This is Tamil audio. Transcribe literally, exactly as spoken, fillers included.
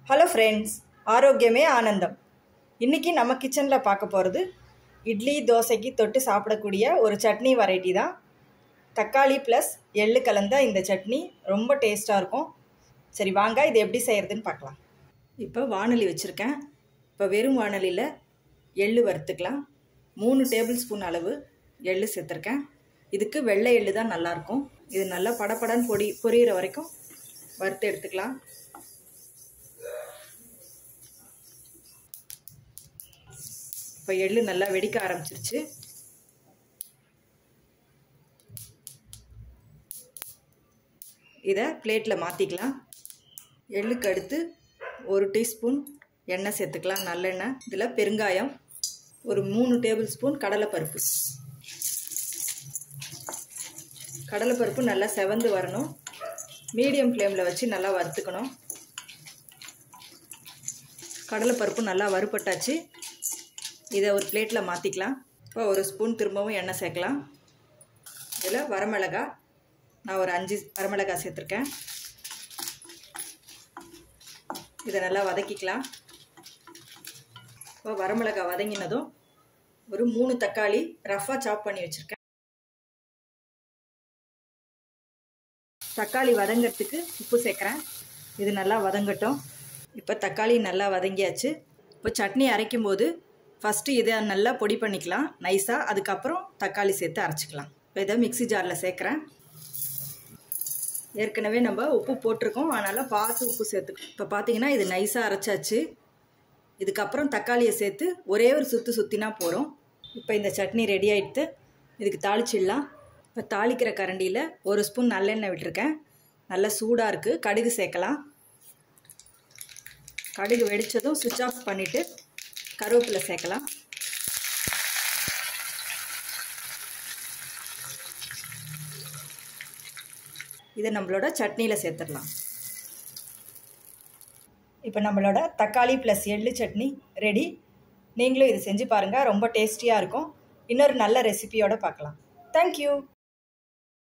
ஹலோ ஃப்ரெண்ட்ஸ், ஆரோக்கியமே ஆனந்தம். இன்றைக்கி நம்ம கிச்சனில் பார்க்க போகிறது இட்லி தோசைக்கு தொட்டு சாப்பிடக்கூடிய ஒரு சட்னி வெரைட்டி தான். தக்காளி ப்ளஸ் எள்ளு கலந்த இந்த சட்னி ரொம்ப டேஸ்ட்டாக இருக்கும். சரி வாங்க, இது எப்படி செய்கிறதுன்னு பார்க்கலாம். இப்போ வாணலி வச்சுருக்கேன். இப்போ வெறும் வாணலியில் எள்ளு வறுத்துக்கலாம். மூணு டேபிள் ஸ்பூன் அளவு எள்ளு சேர்த்துருக்கேன். இதுக்கு வெள்ளை எள்ளு தான் நல்லாயிருக்கும். இது நல்லா படப்படன்னு பொடி பொரியிற வரைக்கும் வறுத்து எடுத்துக்கலாம். இப்போ எள்ளு நல்லா வெடிக்க ஆரம்பிச்சிருச்சு. இதை பிளேட்டில் மாற்றிக்கலாம். எள்ளுக்கு அடுத்து ஒரு டீஸ்பூன் எண்ணெய் சேர்த்துக்கலாம், நல்லெண்ணெய். இதில் பெருங்காயம், ஒரு மூணு டேபிள் ஸ்பூன் கடலைப்பருப்பு. கடலைப்பருப்பு நல்லா செவந்து வரணும். மீடியம் ஃப்ளேமில் வச்சு நல்லா வறுத்துக்கணும். கடலைப்பருப்பு நல்லா வறுபட்டாச்சு. இதை ஒரு பிளேட்டில் மாற்றிக்கலாம். இப்போ ஒரு ஸ்பூன் திரும்பவும் எண்ணெய் சேர்க்கலாம். இதில் வரமிளகா, நான் ஒரு அஞ்சு வரமிளகா சேர்த்துருக்கேன். இதை நல்லா வதக்கிக்கலாம். இப்போ வரமிளகா வதங்கினதும் ஒரு மூணு தக்காளி ரஃப்பாக சாப் பண்ணி வச்சுருக்கேன். தக்காளி வதங்கிறதுக்கு உப்பு சேர்க்குறேன். இது நல்லா வதங்கட்டும். இப்போ தக்காளி நல்லா வதங்கியாச்சு. இப்போ சட்னி அரைக்கும் போது ஃபஸ்ட்டு இதை நல்லா பொடி பண்ணிக்கலாம் நைஸாக. அதுக்கப்புறம் தக்காளி சேர்த்து அரைச்சிக்கலாம். இப்போ இதை மிக்சி ஜாரில் சேர்க்குறேன். ஏற்கனவே நம்ம உப்பு போட்டிருக்கோம், அதனால் பார்த்து உப்பு சேர்த்துக்கணும். இப்போ பார்த்தீங்கன்னா இது நைஸாக அரைச்சாச்சு. இதுக்கப்புறம் தக்காளியை சேர்த்து ஒரே ஒரு சுற்று சுற்றினா போகிறோம். இப்போ இந்த சட்னி ரெடி ஆகிடுத்து. இதுக்கு தாளிச்சிடலாம். இப்போ தாளிக்கிற கரண்டியில் ஒரு ஸ்பூன் நல்லெண்ணெய் விட்டுருக்கேன். நல்லா சூடாக இருக்குது. கடுகு சேர்க்கலாம். கடுகு வெடித்ததும் சுவிட்ச் ஆஃப் பண்ணிவிட்டு கருவேப்பிலை சேர்க்கலாம். இதை நம்மளோட சட்னியில் சேர்த்துடலாம். இப்போ நம்மளோட தக்காளி ப்ளஸ் எள்ளு சட்னி ரெடி. நீங்களும் இது செஞ்சு பாருங்கள், ரொம்ப டேஸ்டியாக இருக்கும். இன்னொரு நல்ல ரெசிபியோடு பார்க்கலாம். தேங்க்யூ.